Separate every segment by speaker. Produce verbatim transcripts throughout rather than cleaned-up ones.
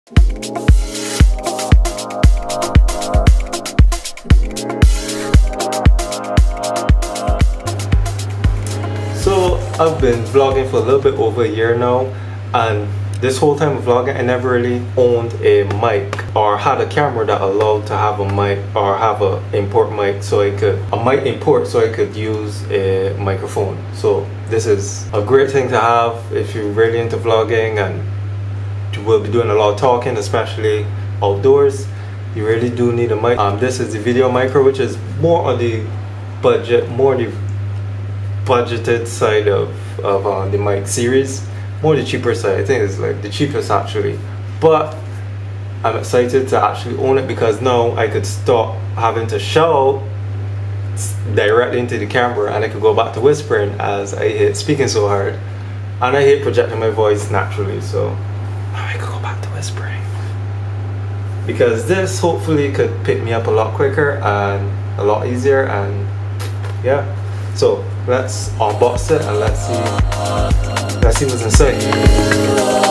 Speaker 1: So I've been vlogging for a little bit over a year now, and this whole time of vlogging I never really owned a mic or had a camera that allowed to have a mic or have a import mic, so I could a mic import so I could use a microphone. So this is a great thing to have if you're really into vlogging and you will be doing a lot of talking, especially outdoors. You really do need a mic. Um, this is the VideoMicro, which is more on the budget, more the budgeted side of, of uh, the mic series, more the cheaper side. I think it's like the cheapest actually, but I'm excited to actually own it because now I could stop having to shout directly into the camera and I could go back to whispering, as I hate speaking so hard and I hate projecting my voice naturally. So now I could go back to whispering because this hopefully could pick me up a lot quicker and a lot easier. And yeah, so let's unbox it and let's see let's see what's inside.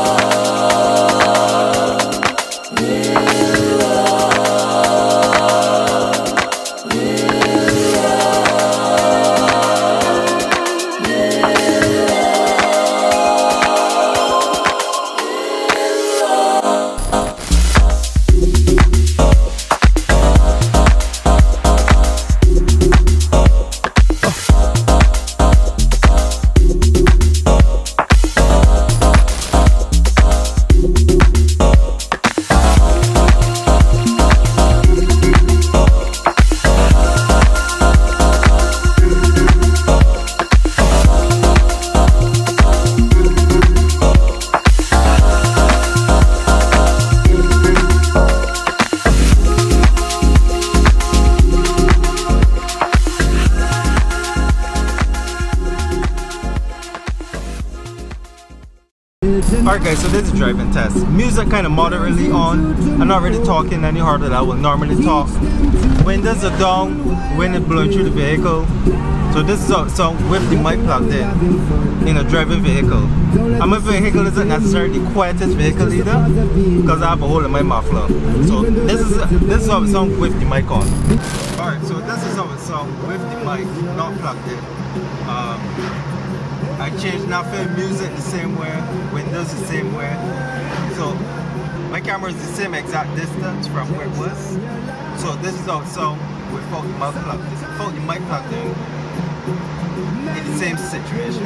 Speaker 1: Alright guys, so this is driving test. Music kind of moderately on. I'm not really talking any harder than I would normally talk. Windows are down, wind is blowing through the vehicle. So this is a song with the mic plugged in, in a driving vehicle. And my vehicle isn't necessarily the quietest vehicle either, because I have a hole in my muffler. So this is this is how it sounds with the mic on. Alright, so this is how it sounds with the mic not plugged in. Um, I changed nothing, music the same way, windows the same way. So my camera is the same exact distance from where it was. So this is how it sounds without the mic plugged in, without the mic plugged in, in the same situation.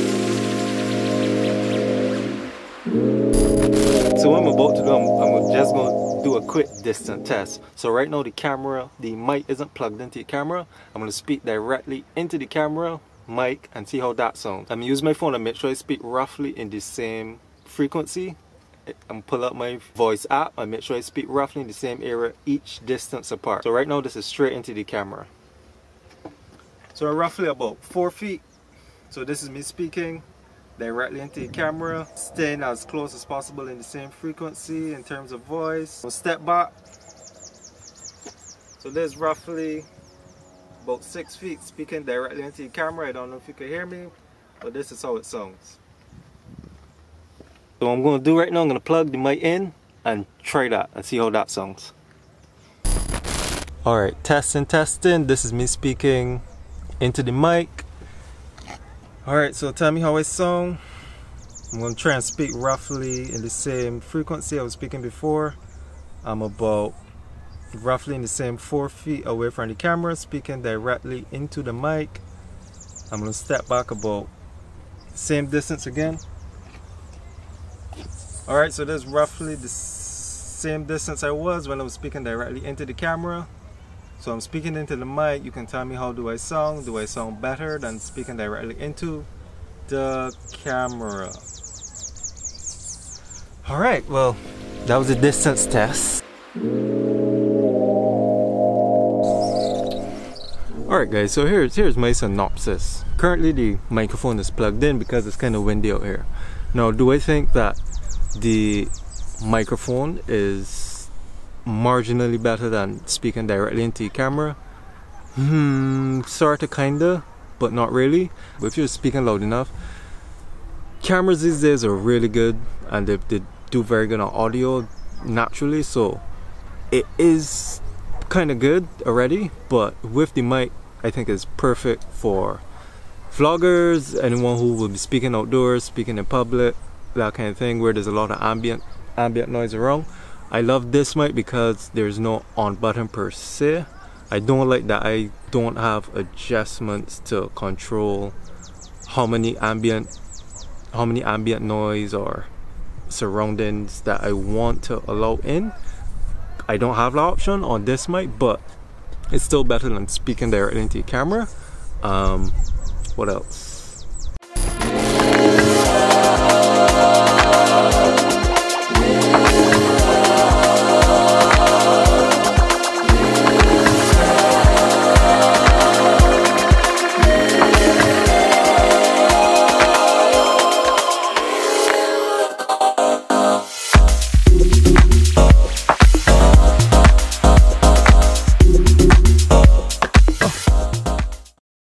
Speaker 1: So what I'm about to do, I'm, I'm just going to do a quick distance test. So right now the camera, the mic isn't plugged into the camera. I'm going to speak directly into the camera mic and see how that sounds. I'm using my phone to make sure I speak roughly in the same frequency. I'm pull up my voice app and make sure I speak roughly in the same area each distance apart. So right now this is straight into the camera. So roughly about four feet. So this is me speaking directly into the camera, staying as close as possible in the same frequency in terms of voice. So step back. So there's roughly about six feet speaking directly into the camera. I don't know if you can hear me, but this is how it sounds. So what I'm going to do right now, I'm going to plug the mic in and try that and see how that sounds. Alright, testing, testing. This is me speaking into the mic. Alright, so tell me how I sound. I'm going to try and speak roughly in the same frequency I was speaking before. I'm about roughly in the same four feet away from the camera, speaking directly into the mic. I'm going to step back about same distance again. Alright, so that's roughly the same distance I was when I was speaking directly into the camera. So I'm speaking into the mic. You can tell me how do I sound. Do I sound better than speaking directly into the camera? Alright, well, that was a distance test. Alright guys, so here's, here's my synopsis. Currently the microphone is plugged in because it's kind of windy out here. Now, do I think that the microphone is marginally better than speaking directly into the camera? Hmm, sorta, kinda, but not really. But if you're speaking loud enough, cameras these days are really good and they, they do very good on audio. naturally, so it is kind of good already. But with the mic, I think it's perfect for vloggers, anyone who will be speaking outdoors, speaking in public, that kind of thing, where there's a lot of ambient ambient noise around. I love this mic because there's no on button per se. I don't like that I don't have adjustments to control how many ambient how many ambient noise or surroundings that I want to allow in. I don't have the option on this mic, but it's still better than speaking directly into your camera. Um, what else?